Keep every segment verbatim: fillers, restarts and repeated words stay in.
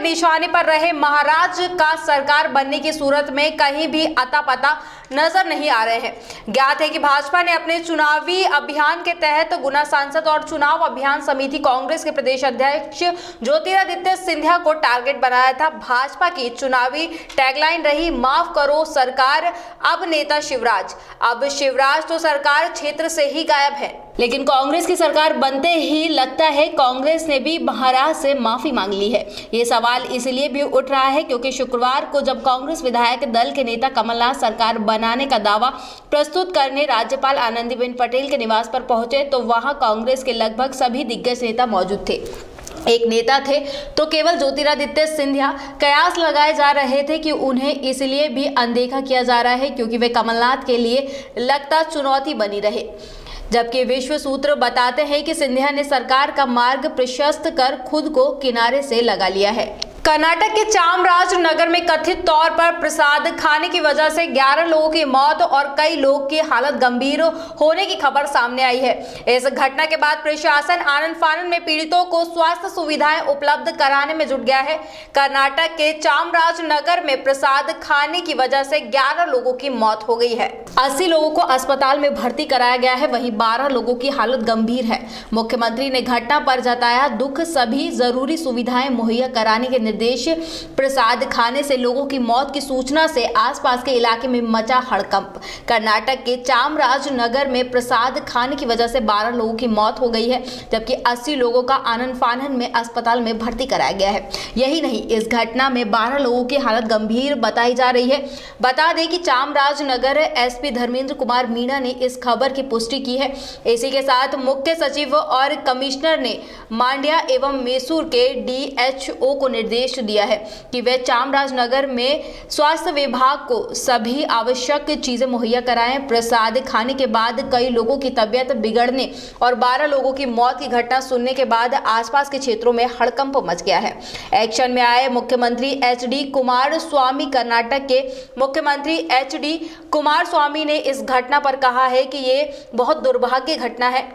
निशाने पर रहे महाराज का सरकार बनने की सूरत में कहीं भी अता पता नजर नहीं आ रहे हैं। ज्ञात है कि भाजपा ने अपने चुनावी अभियान के तहत गुना सांसद और चुनाव अभियान समिति कांग्रेस के प्रदेश अध्यक्ष ज्योतिरादित्य सिंधिया को टारगेट बनाया था। भाजपा की चुनावी टैगलाइन रही, माफ करो सरकार, अब नेता शिवराज। अब शिवराज तो सरकार क्षेत्र से ही गायब है, लेकिन कांग्रेस की सरकार बनते ही लगता है कांग्रेस ने भी महाराज से माफी मांग ली है। ये सवाल इसलिए भी उठ रहा है क्योंकि शुक्रवार को जब कांग्रेस विधायक दल के नेता कमलनाथ सरकार बनाने का दावा प्रस्तुत करने राज्यपाल आनंदीबेन पटेल के निवास पर पहुंचे तो वहां कांग्रेस के लगभग सभी दिग्गज नेता मौजूद थे। एक नेता थे तो केवल ज्योतिरादित्य सिंधिया। कयास लगाए जा रहे थे कि उन्हें इसलिए भी अनदेखा किया जा रहा है क्योंकि वे कमलनाथ के लिए लगता चुनौती बनी रहे, जबकि विश्व सूत्र बताते हैं कि सिंधिया ने सरकार का मार्ग प्रशस्त कर खुद को किनारे से लगा लिया है। कर्नाटक के चामराजनगर में कथित तौर पर प्रसाद खाने की वजह से ग्यारह लोगों की मौत और कई लोगों की हालत गंभीर होने की खबर सामने आई है। इस घटना के बाद प्रशासन आनन फानन में पीड़ितों को स्वास्थ्य सुविधाएं उपलब्ध कराने में जुट गया है। कर्नाटक के चामराजनगर में प्रसाद खाने की वजह से ग्यारह लोगों की मौत हो गई है। अस्सी लोगों को अस्पताल में भर्ती कराया गया है, वहीं बारह लोगों की हालत गंभीर है। मुख्यमंत्री ने घटना पर जताया दुख, सभी जरूरी सुविधाएं मुहैया कराने के देश। प्रसाद खाने से लोगों की मौत की सूचना से आसपास के इलाके में मचा हड़कंप। कर्नाटक के चामराजनगर में प्रसाद खाने की वजह से बारह लोगों की मौत हो गई है, जबकि अस्सी लोगों का आनन फानन में अस्पताल में भर्ती कराया गया है। यही नहीं, इस घटना में बारह लोगों की हालत गंभीर बताई जा रही है। बता दें कि चामराजनगर एसपी धर्मेंद्र कुमार मीणा ने इस खबर की पुष्टि की है। इसी के साथ मुख्य सचिव और कमिश्नर ने मांड्या एवं मैसूर के डीएचओ को निर्देश दिया है कि वे चामराजनगर में स्वास्थ्य विभाग को सभी आवश्यक चीजें मुहैया कराएं। प्रसाद खाने के बाद कई लोगों की तबीयत बिगड़ने और बारह लोगों की मौत की घटना सुनने के बाद आसपास के क्षेत्रों में हड़कंप मच गया है। एक्शन में आए मुख्यमंत्री H D Kumaraswamy Karnataka के मुख्यमंत्री एच डी कुमार स्वामी ने इस घटना पर कहा है कि ये बहुत दुर्भाग्य घटना है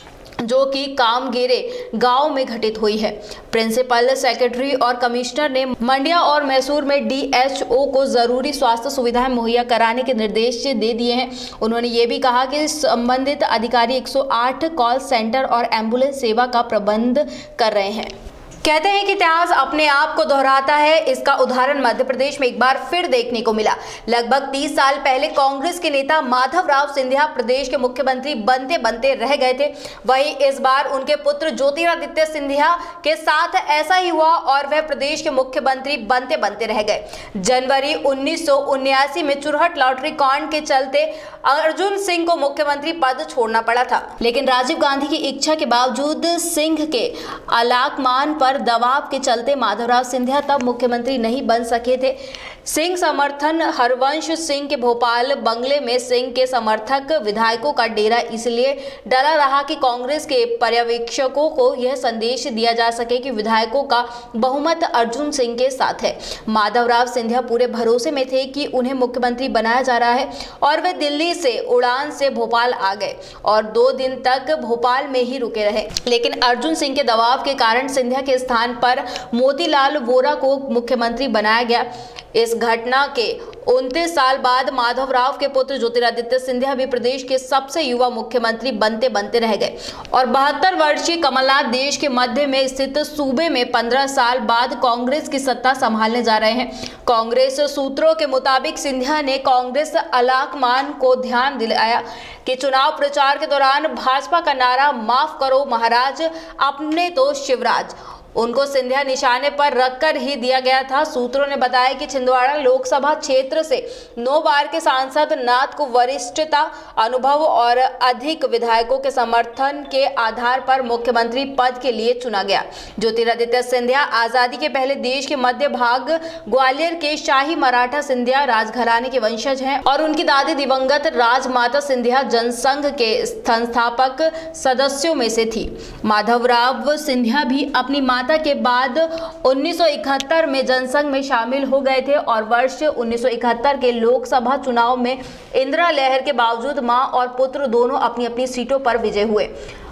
जो कि कामगेरे गांव में घटित हुई है। प्रिंसिपल सेक्रेटरी और कमिश्नर ने मंड्या और मैसूर में डीएचओ को जरूरी स्वास्थ्य सुविधाएं मुहैया कराने के निर्देश दे दिए हैं। उन्होंने ये भी कहा कि संबंधित अधिकारी एक सौ आठ कॉल सेंटर और एम्बुलेंस सेवा का प्रबंध कर रहे हैं। कहते हैं कि इतिहास अपने आप को दोहराता है। इसका उदाहरण मध्य प्रदेश में एक बार फिर देखने को मिला। लगभग तीस साल पहले कांग्रेस के नेता माधवराव सिंधिया प्रदेश के मुख्यमंत्री बनते बनते रह गए थे। वहीं इस बार उनके पुत्र ज्योतिरादित्य सिंधिया के साथ ऐसा ही हुआ और वह प्रदेश के मुख्यमंत्री बनते बनते रह गए। जनवरी उन्नीस सौ उन्यासी में चुरहट लॉटरी कांड के चलते अर्जुन सिंह को मुख्यमंत्री पद छोड़ना पड़ा था, लेकिन राजीव गांधी की इच्छा के बावजूद सिंह के अलाकमान पर दबाव के चलते माधवराव सिंधिया तब मुख्यमंत्री नहीं बन सके थे। सिंह समर्थन हरवंश सिंह के भोपाल बंगले में सिंह के समर्थक विधायकों का डेरा इसलिए डरा रहा कि कांग्रेस के पर्यवेक्षकों को यह संदेश दिया जा सके कि विधायकों का बहुमत अर्जुन सिंह के साथ है। माधवराव सिंधिया पूरे भरोसे में थे कि उन्हें मुख्यमंत्री बनाया जा रहा है और वे दिल्ली से उड़ान से भोपाल आ गए और दो दिन तक भोपाल में ही रुके रहे, लेकिन अर्जुन सिंह के दबाव के कारण सिंधिया के स्थान पर मोतीलाल वोरा को मुख्यमंत्री बनाया गया। इस घटना के उनतीस साल बाद माधवराव के पुत्र ज्योतिरादित्य सिंधिया भी प्रदेश के सबसे युवा मुख्यमंत्री बनते बनते रह गए और बहत्तर वर्षीय कमलनाथ देश के मध्य में स्थित सूबे में पंद्रह साल बाद कांग्रेस की सत्ता संभालने जा रहे हैं। कांग्रेस सूत्रों के मुताबिक सिंधिया ने कांग्रेस अलाकमान को ध्यान दिलाया कि चुनाव प्रचार के दौरान भाजपा का नारा माफ करो महाराज, अपने तो शिवराज, उनको सिंधिया निशाने पर रखकर ही दिया गया था। सूत्रों ने बताया कि छिंदवाड़ा लोकसभा क्षेत्र से नौ बार के सांसद नाथ को वरिष्ठता, अनुभव और अधिक विधायकों के समर्थन के आधार पर मुख्यमंत्री पद के लिए चुना गया। ज्योतिरादित्य सिंधिया आजादी के पहले देश के मध्य भाग ग्वालियर के शाही मराठा सिंधिया राजघराने के वंशज हैं और उनकी दादी दिवंगत राजमाता सिंधिया जनसंघ के संस्थापक सदस्यों में से थी। माधवराव सिंधिया भी अपनी माता के बाद उन्नीस सौ इकहत्तर में जनसंघ में शामिल हो गए थे और वर्ष उन्नीस सौ इकहत्तर के लोकसभा चुनाव में इंदिरा लहर के बावजूद मां और पुत्र दोनों अपनी अपनी सीटों पर विजय हुए।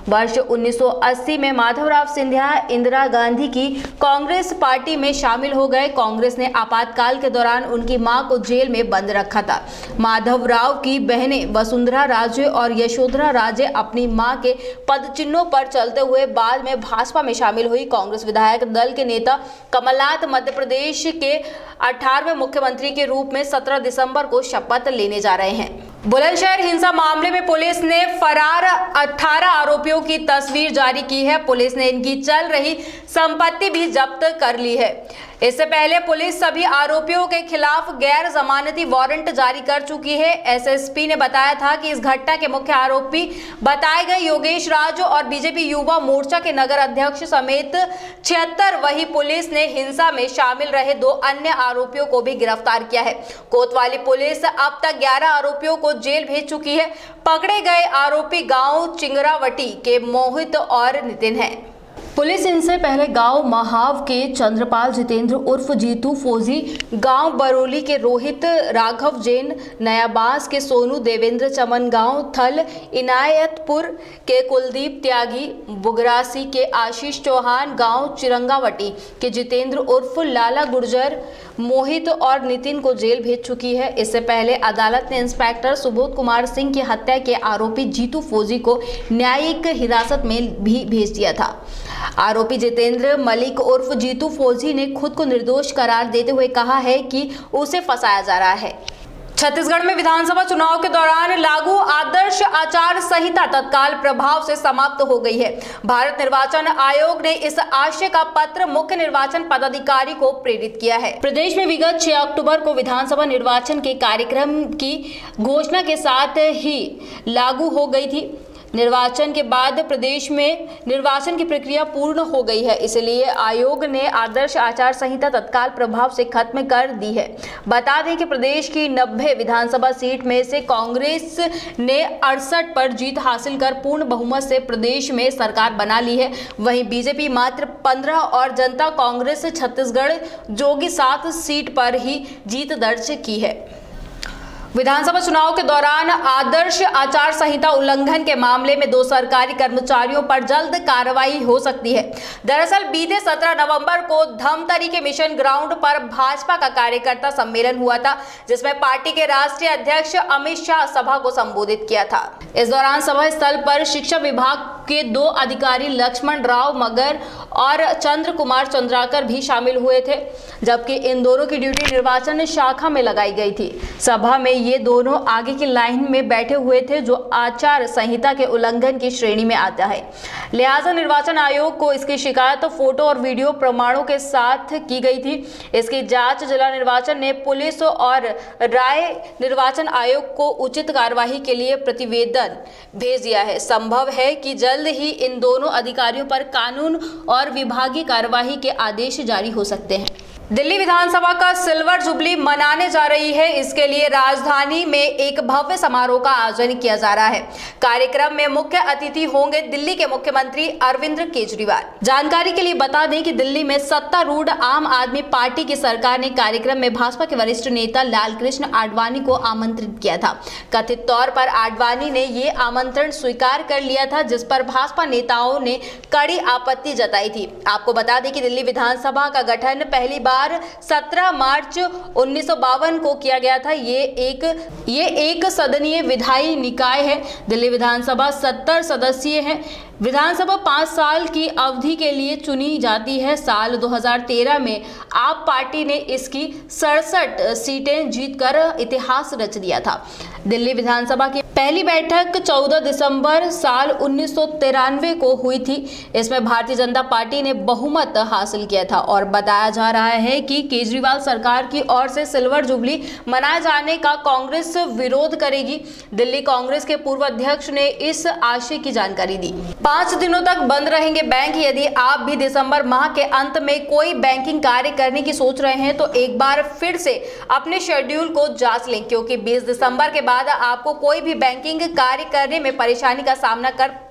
वर्ष उन्नीस सौ अस्सी में माधवराव सिंधिया इंदिरा गांधी की कांग्रेस पार्टी में शामिल हो गए। कांग्रेस ने आपातकाल के दौरान उनकी मां को जेल में बंद रखा था। माधवराव की बहनें वसुंधरा राजे और यशोधरा राजे अपनी मां के पदचिन्हों पर चलते हुए बाद में भाजपा में शामिल हुई। कांग्रेस विधायक दल के नेता कमलनाथ मध्य प्रदेश के अठारहवें मुख्यमंत्री के रूप में सत्रह दिसंबर को शपथ लेने जा रहे हैं। बुलंदशहर हिंसा मामले में पुलिस ने फरार अठारह आरोपियों की तस्वीर जारी की है। पुलिस ने इनकी चल रही संपत्ति भी जब्त कर ली है। इससे पहले पुलिस सभी आरोपियों के खिलाफ गैर जमानती वारंट जारी कर चुकी है। एसएसपी ने बताया था कि इस घटना के मुख्य आरोपी बताए गए योगेश राज और बीजेपी युवा मोर्चा के नगर अध्यक्ष समेत छिहत्तर। वही पुलिस ने हिंसा में शामिल रहे दो अन्य आरोपियों को भी गिरफ्तार किया है। कोतवाली पुलिस अब तक ग्यारह आरोपियों को जेल भेज चुकी है। पकड़े गए आरोपी गांव चिंगरावटी के मोहित और नितिन हैं। पुलिस इनसे पहले गांव महाव के चंद्रपाल जितेंद्र उर्फ जीतू फौजी, गांव बरोली के रोहित राघव जैन, नयाबास के सोनू देवेंद्र, चमन गांव थल इनायतपुर के कुलदीप त्यागी, बुगरासी के आशीष चौहान, गांव चिरंगावटी के जितेंद्र उर्फ लाला गुर्जर, मोहित और नितिन को जेल भेज चुकी है। इससे पहले अदालत ने इंस्पेक्टर सुबोध कुमार सिंह की हत्या के आरोपी जीतू फौजी को न्यायिक हिरासत में भी भेज दिया था। आरोपी जितेंद्र मलिक उर्फ जीतू फौजी ने खुद को निर्दोष करार देते हुए कहा है कि उसे फंसाया जा रहा है। छत्तीसगढ़ में विधानसभा चुनाव के दौरान लागू आदर्श आचार संहिता तत्काल प्रभाव से समाप्त हो गई है। भारत निर्वाचन आयोग ने इस आशय का पत्र मुख्य निर्वाचन पदाधिकारी को प्रेरित किया है। प्रदेश में विगत छह अक्टूबर को विधानसभा निर्वाचन के कार्यक्रम की घोषणा के साथ ही लागू हो गई थी। निर्वाचन के बाद प्रदेश में निर्वाचन की प्रक्रिया पूर्ण हो गई है, इसलिए आयोग ने आदर्श आचार संहिता तत्काल प्रभाव से खत्म कर दी है। बता दें कि प्रदेश की नब्बे विधानसभा सीट में से कांग्रेस ने अड़सठ पर जीत हासिल कर पूर्ण बहुमत से प्रदेश में सरकार बना ली है। वहीं बीजेपी मात्र पंद्रह और जनता कांग्रेस छत्तीसगढ़ जो कि सात सीट पर ही जीत दर्ज की है। विधानसभा चुनाव के दौरान आदर्श आचार संहिता उल्लंघन के मामले में दो सरकारी कर्मचारियों पर जल्द कार्रवाई हो सकती है। दरअसल बीते सत्रह नवंबर को धमतरी के मिशन ग्राउंड पर भाजपा का कार्यकर्ता सम्मेलन हुआ था, जिसमें पार्टी के राष्ट्रीय अध्यक्ष अमित शाह सभा को संबोधित किया था। इस दौरान सभा स्थल पर शिक्षा विभाग के दो अधिकारी लक्ष्मण राव मगर और चंद्र कुमार चंद्राकर भी शामिल हुए थे, जबकि इन दोनों की ड्यूटी निर्वाचन शाखा में लगाई गई थी। सभा में ये दोनों आगे की लाइन में बैठे हुए थे, जो आचार संहिता के उल्लंघन की श्रेणी में आता है। लिहाजा निर्वाचन आयोग को इसकी शिकायत फोटो और वीडियो प्रमाणों के साथ की गई थी। इसकी जांच जिला निर्वाचन ने पुलिस और राय निर्वाचन आयोग को उचित कार्यवाही के लिए प्रतिवेदन भेज दिया है। संभव है कि जल्द ही इन दोनों अधिकारियों पर कानून और विभागीय कार्यवाही के आदेश जारी हो सकते हैं। दिल्ली विधानसभा का सिल्वर जुबली मनाने जा रही है। इसके लिए राजधानी में एक भव्य समारोह का आयोजन किया जा रहा है। कार्यक्रम में मुख्य अतिथि होंगे दिल्ली के मुख्यमंत्री अरविंद केजरीवाल। जानकारी के लिए बता दें कि दिल्ली में सत्तारूढ़ आम आदमी पार्टी की सरकार ने कार्यक्रम में भाजपा के वरिष्ठ नेता लालकृष्ण आडवाणी को आमंत्रित किया था। कथित तौर पर आडवाणी ने ये आमंत्रण स्वीकार कर लिया था, जिस पर भाजपा नेताओं ने कड़ी आपत्ति जताई थी। आपको बता दें कि दिल्ली विधानसभा का गठन पहली बार सत्रह मार्च उन्नीस सौ बावन को किया गया था। ये एक ये एक सदनीय विधायी निकाय है। दिल्ली विधानसभा सत्तर सदस्यीय है। विधानसभा पाँच साल की अवधि के लिए चुनी जाती है। साल दो हज़ार तेरह में आप पार्टी ने इसकी सड़सठ सीटें जीतकर इतिहास रच दिया था। दिल्ली विधानसभा की पहली बैठक चौदह दिसंबर साल उन्नीस सौ तिरानवे को हुई थी। इसमें भारतीय जनता पार्टी ने बहुमत हासिल किया था और बताया जा रहा है कि केजरीवाल सरकार की ओर से सिल्वर जुबली मनाए जाने का कांग्रेस विरोध करेगी। दिल्ली कांग्रेस के पूर्व अध्यक्ष ने इस आशय की जानकारी दी। पांच दिनों तक बंद रहेंगे बैंक। यदि आप भी दिसंबर माह के अंत में कोई बैंकिंग कार्य करने की सोच रहे हैं तो एक बार फिर से अपने शेड्यूल को जांच लें, क्योंकि बीस दिसंबर के बाद आपको कोई भी बैंकिंग कार्य करने में परेशानी का सामना कर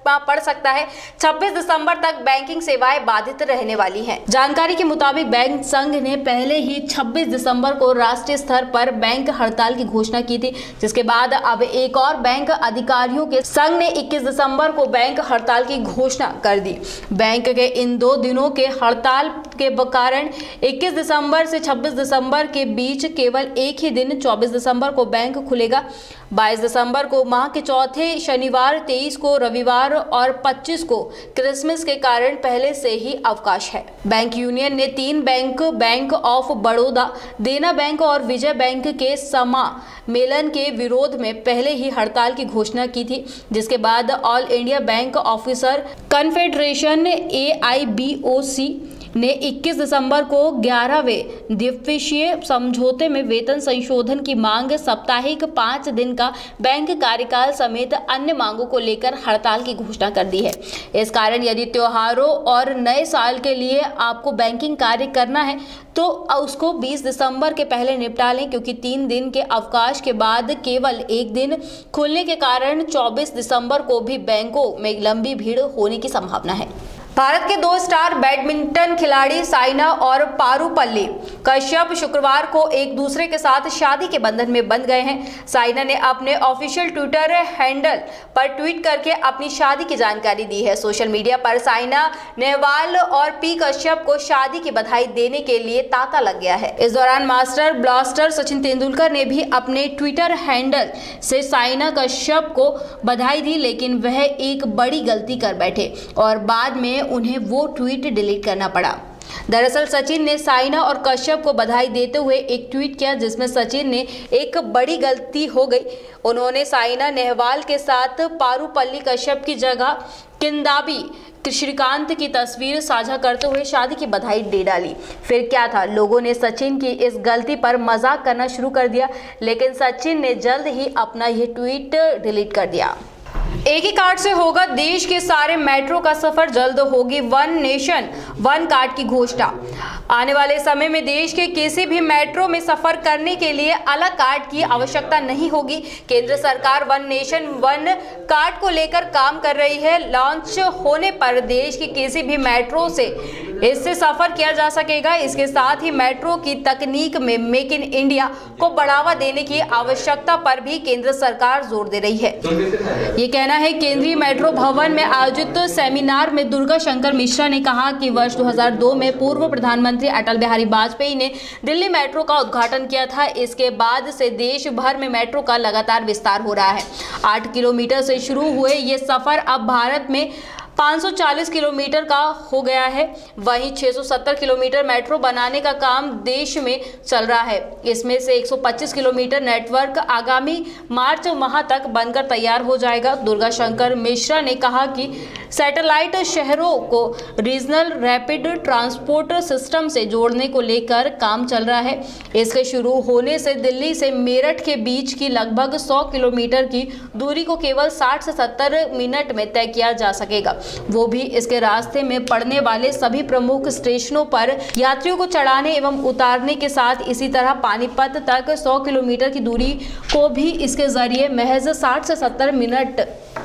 सुनना पड़ सकता है। छब्बीस दिसंबर तक बैंकिंग सेवाएं बाधित रहने वाली हैं। जानकारी के मुताबिक बैंक संघ ने पहले ही छब्बीस दिसंबर को राष्ट्रीय स्तर पर बैंक हड़ताल की घोषणा की थी, जिसके बाद अब एक और बैंक अधिकारियों के संघ ने इक्कीस दिसंबर को बैंक हड़ताल की घोषणा कर दी। बैंक के इन दो दिनों के हड़ताल के कारण इक्कीस दिसंबर से छब्बीस दिसंबर के बीच केवल एक ही दिन चौबीस दिसंबर को बैंक खुलेगा। बाईस दिसंबर को माह के चौथे शनिवार, तेईस को रविवार और पच्चीस को क्रिसमस के कारण पहले से ही अवकाश है। बैंक यूनियन ने तीन बैंक, बैंक ऑफ बड़ौदा, देना बैंक और विजय बैंक के समामेलन के विरोध में पहले ही हड़ताल की घोषणा की थी, जिसके बाद all India bank officer confederation A I B O C ने इक्कीस दिसंबर को ग्यारहवें द्विपक्षीय समझौते में वेतन संशोधन की मांग, साप्ताहिक पाँच दिन का बैंक कार्यकाल समेत अन्य मांगों को लेकर हड़ताल की घोषणा कर दी है। इस कारण यदि त्योहारों और नए साल के लिए आपको बैंकिंग कार्य करना है तो उसको बीस दिसंबर के पहले निपटा लें, क्योंकि तीन दिन के अवकाश के बाद केवल एक दिन खुलने के कारण चौबीस दिसंबर को भी बैंकों में लंबी भीड़ होने की संभावना है। भारत के दो स्टार बैडमिंटन खिलाड़ी साइना और पारुपल्ली कश्यप शुक्रवार को एक दूसरे के साथ शादी के बंधन में बंध गए हैं। साइना ने अपने ऑफिशियल ट्विटर हैंडल पर ट्वीट करके अपनी शादी की जानकारी दी है। सोशल मीडिया पर साइना नेहवाल और पी कश्यप को शादी की बधाई देने के लिए तांता लग गया है। इस दौरान मास्टर ब्लास्टर सचिन तेंदुलकर ने भी अपने ट्विटर हैंडल से साइना कश्यप को बधाई दी, लेकिन वह एक बड़ी गलती कर बैठे और बाद में उन्हें वो ट्वीट डिलीट करना पड़ा। दरअसल सचिन ने साइना और कश्यप को बधाई देते हुए एक ट्वीट किया, जिसमें सचिन ने एक बड़ी गलती हो गई। उन्होंने साइना नेहवाल के साथ पारुपल्ली कश्यप की जगह किदांबी श्रीकांत की तस्वीर साझा करते हुए शादी की बधाई दे डाली। फिर क्या था, लोगों ने सचिन की इस गलती पर मजाक करना शुरू कर दिया, लेकिन सचिन ने जल्द ही अपना यह ट्वीट डिलीट कर दिया। एक ही कार्ड से होगा देश के सारे मेट्रो का सफर, जल्द होगी वन नेशन वन कार्ड की घोषणा। आने वाले समय में देश के किसी भी मेट्रो में सफर करने के लिए अलग कार्ड की आवश्यकता नहीं होगी। केंद्र सरकार वन नेशन वन कार्ड को लेकर काम कर रही है। लॉन्च होने पर देश की किसी भी मेट्रो से इससे सफर किया जा सकेगा। इसके साथ ही मेट्रो की तकनीक में मेक इन इंडिया को बढ़ावा देने की आवश्यकता पर भी केंद्र सरकार जोर दे रही है। ये कहना है केंद्रीय मेट्रो भवन में आयोजित सेमिनार में दुर्गा शंकर मिश्रा ने कहा कि वर्ष दो हज़ार दो में पूर्व प्रधानमंत्री अटल बिहारी वाजपेयी ने दिल्ली मेट्रो का उद्घाटन किया था। इसके बाद से देश भर में मेट्रो का लगातार विस्तार हो रहा है। आठ किलोमीटर से शुरू हुए ये सफर अब भारत में पाँच सौ चालीस किलोमीटर का हो गया है। वहीं छह सौ सत्तर किलोमीटर मेट्रो बनाने का काम देश में चल रहा है। इसमें से एक सौ पच्चीस किलोमीटर नेटवर्क आगामी मार्च माह तक बनकर तैयार हो जाएगा। दुर्गा शंकर मिश्रा ने कहा कि सैटेलाइट शहरों को रीजनल रैपिड ट्रांसपोर्ट सिस्टम से जोड़ने को लेकर काम चल रहा है। इसके शुरू होने से दिल्ली से मेरठ के बीच की लगभग सौ किलोमीटर की दूरी को केवल साठ से सत्तर मिनट में तय किया जा सकेगा, वो भी इसके रास्ते में पड़ने वाले सभी प्रमुख स्टेशनों पर यात्रियों को चढ़ाने एवं उतारने के साथ। इसी तरह पानीपत तक सौ किलोमीटर की दूरी को भी इसके जरिए महज साठ से सत्तर मिनट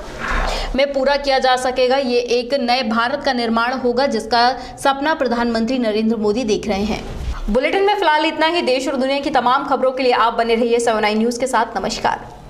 में पूरा किया जा सकेगा। ये एक नए भारत का निर्माण होगा, जिसका सपना प्रधानमंत्री नरेंद्र मोदी देख रहे हैं। बुलेटिन में फिलहाल इतना ही। देश और दुनिया की तमाम खबरों के लिए आप बने रहिए सेवन नाइन न्यूज के साथ। नमस्कार।